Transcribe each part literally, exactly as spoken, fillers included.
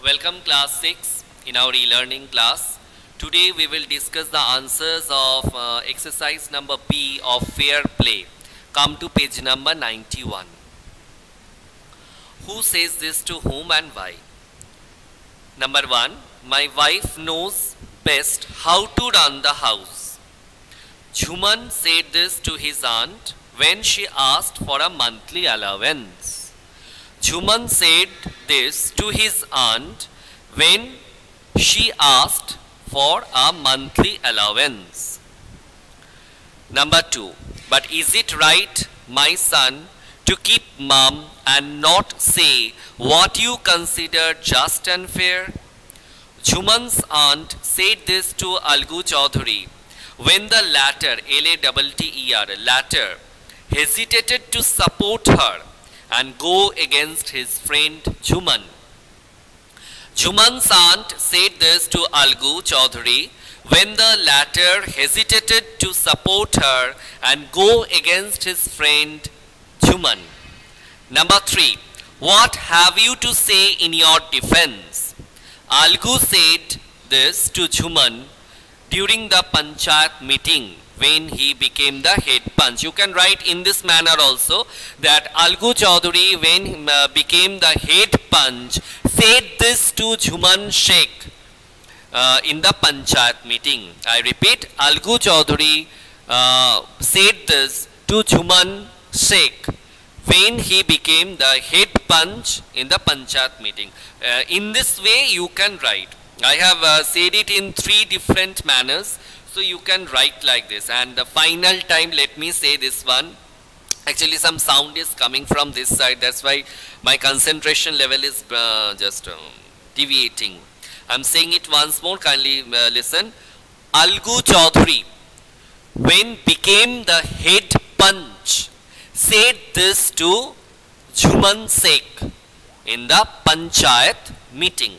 Welcome class six in our e-learning class. Today we will discuss the answers of uh, exercise number B of fair play. Come to page number ninety-one. Who says this to whom and why? Number one, my wife knows best how to run the house. Jhuman said this to his aunt when she asked for a monthly allowance. Jhuman said this to his aunt when she asked for a monthly allowance. Number two, but is it right, my son, to keep mum and not say what you consider just and fair? Jhuman's aunt said this to Algu Chaudhary when the latter, L A T T E R, latter, hesitated to support her and go against his friend Jhuman. Jhuman's aunt said this to Algu Chaudhary when the latter hesitated to support her and go against his friend Jhuman. Number three, what have you to say in your defense? Algu said this to Jhuman during the Panchayat meeting when he became the head punch. You can write in this manner also that Algu Chaudhary when he uh, became the head punch said this to Jhuman Sheikh uh, in the Panchayat meeting. I repeat, Algu Chaudhary uh, said this to Jhuman Sheikh when he became the head punch in the Panchayat meeting. Uh, in this way you can write. I have uh, said it in three different manners. So you can write like this, and the final time let me say this one. Actually some sound is coming from this side, that's why my concentration level is uh, just uh, deviating. I am saying it once more, kindly uh, listen. Algu Chaudhary when became the head punch said this to Jhuman Sheikh in the Panchayat meeting.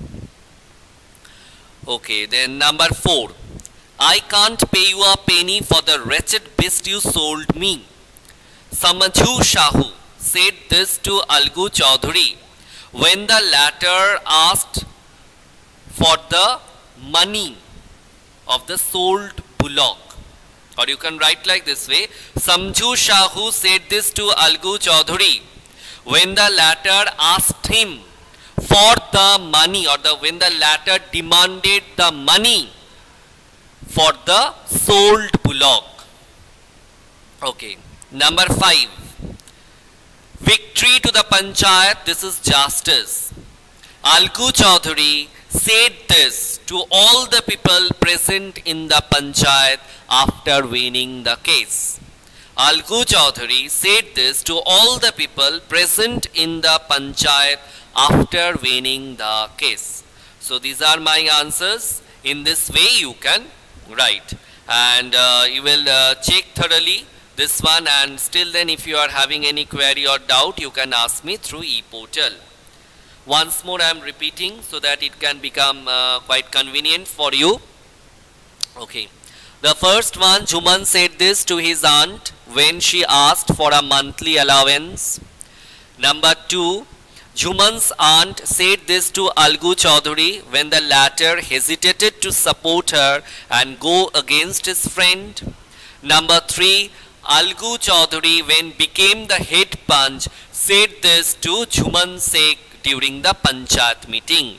Okay, then number four. I can't pay you a penny for the wretched beast you sold me. Samajhu Shahu said this to Algu Chaudhary when the latter asked for the money of the sold bullock. Or you can write like this way. Samajhu Shahu said this to Algu Chaudhary when the latter asked him for the money, or the when the latter demanded the money for the sold bullock. Okay. Number five. Victory to the Panchayat, this is justice. Algu Chaudhary said this to all the people present in the Panchayat after winning the case. Algu Chaudhary said this to all the people present in the Panchayat after winning the case. So these are my answers. In this way you can write, and uh, you will uh, check thoroughly this one, and still then if you are having any query or doubt you can ask me through e-portal. Once more I am repeating so that it can become uh, quite convenient for you. Okay. The first one, Jhuman said this to his aunt when she asked for a monthly allowance. Number two, Jhuman's aunt said this to Algu Chaudhary when the latter hesitated to support her and go against his friend. Number three, Algu Chaudhary when became the head punch said this to Jhuman Sheikh during the Panchayat meeting.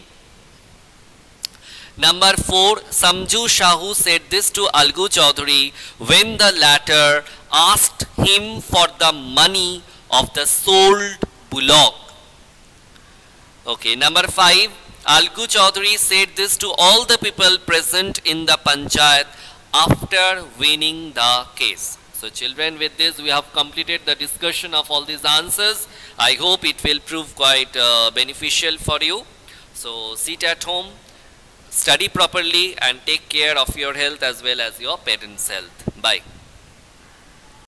Number four, Samajhu Shahu said this to Algu Chaudhary when the latter asked him for the money of the sold bullock. Okay, number five, Algu Chaudhary said this to all the people present in the Panchayat after winning the case. So children, with this we have completed the discussion of all these answers. I hope it will prove quite uh, beneficial for you. So sit at home, study properly and take care of your health as well as your parents' health. Bye.